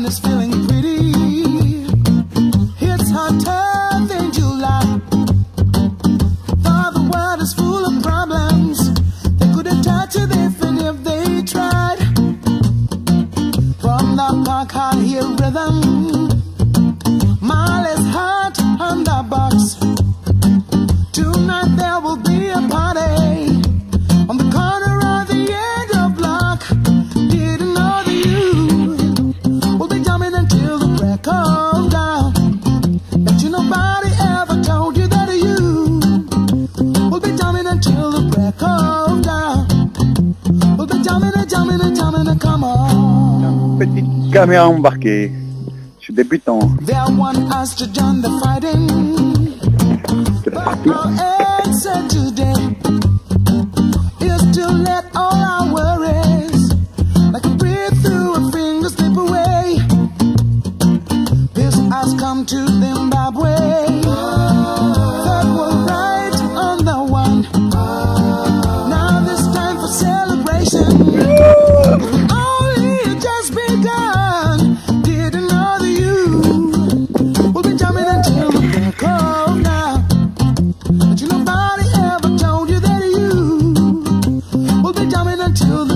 one is feeling pretty. It's hotter than July. For the world is full of problems. They couldn't touch it even if they tried. From the park I hear rhythm. Molly's hot on the box. Tonight there will be a party on the corner of the edge of block. Didn't know that you will be jumping until the crack of dawn. Bet you nobody ever told you that you will be jumping until the crack of dawn. We'll be jumping and jumping and jumping and come on. Petite caméra embarquée. Je suis débutant. They want us to join the fighting. But our answer today is to let all our worries, like a breath through a finger, slip away. This has come to Zimbabwe. That we're right on the one. Now this time for celebration. If only it just begun. Didn't know that you will be jumping until the crack of now. But you nobody ever told you that you will be jumping until the